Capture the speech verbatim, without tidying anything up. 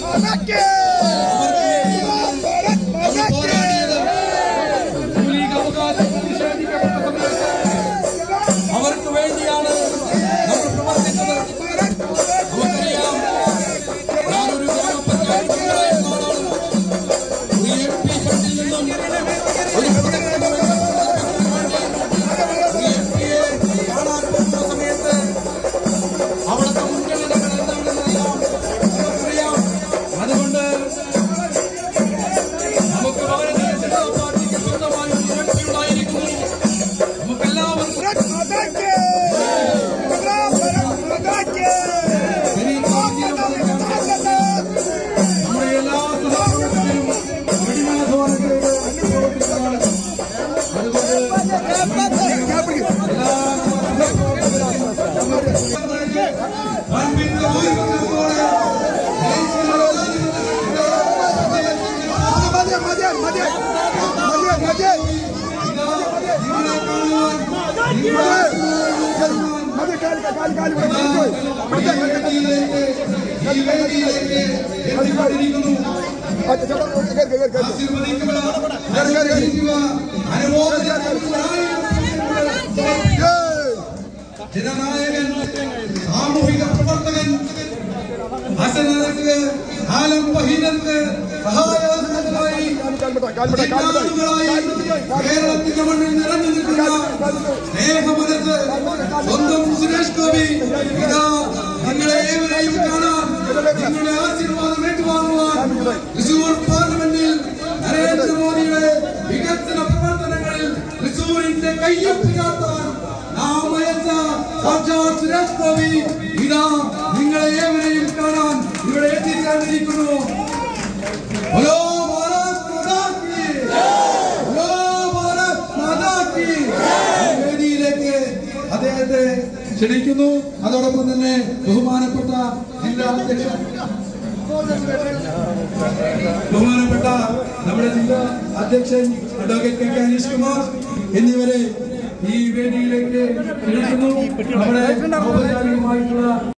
അവർക്ക് വേണ്ടിയാണ് നമ്മൾ പ്രവർത്തിച്ചത്. നമുക്കറിയാം, ഞാനൊരു ഗ്രാമപഞ്ചായത്ത് നിന്നും ഒരു കാണാൻ പോകുന്ന സമയത്ത് അവിടുത്തെ മുൻഗണനകൾ എന്താണെന്നെല്ലാം നമുക്കറിയാം. അതുകൊണ്ട് നമുക്ക് ഭാരതീയ ജനതാ പാർട്ടിക്ക് സ്വന്തമായി ഒരു ശക്തി ഉണ്ടായിരിക്കുന്നു. നമുക്കെല്ലാവർക്കും നമ്മുടെ എല്ലാ സഹപ്രവർത്തകരും വെടിമരുന്ന് അതുകൊണ്ട് ജനനായകൻ, സാമൂഹിക പ്രവർത്തകൻ, ഹസനർക്ക് ആലം വഹീനർക്ക് സഹായമായി കേരളത്തിന്റെ മണ്ണിൽ നിറഞ്ഞു നിൽക്കുന്ന സ്നേഹമനസ് സ്വന്തം സുരേഷ് ഗോപി ഇതാ നിങ്ങളെ ഏവരെയും കാണാൻ, നിങ്ങളുടെ ആശീർവാദം ഏറ്റുവാങ്ങുവാൻ തൃശൂർ പാർലമെന്റിൽ നരേന്ദ്രമോദിയുടെ വികസന പ്രവർത്തനങ്ങളിൽ തൃശൂരിന്റെ കയ്യൊപ്പ് ചാർത്താൻ നാം അയച്ച സാക്ഷാത് സുരേഷ് ഗോപി ഇതാ നിങ്ങളെ ഏവരെയും കാണാൻ ഇവിടെ എത്തിച്ചേർന്നിരിക്കുന്നു. ഹലോ ഭാരത് മാതാ കി, ഹലോ ഭാരത് മാതാ കി. വേദിയിലേക്ക് അദ്ദേഹത്തെ ക്ഷണിക്കുന്നു. അതോടൊപ്പം തന്നെ ബഹുമാനപ്പെട്ട ജില്ലാ അധ്യക്ഷൻ, ബഹുമാനപ്പെട്ട നമ്മുടെ ജില്ലാ അധ്യക്ഷൻ advocate K K Aneesh Kumar എന്നിവരെ ഈ വേദിയിലേക്ക് ക്ഷണിക്കുന്നു. നമ്മുടെ ഔപചാരികമായിട്ടുള്ള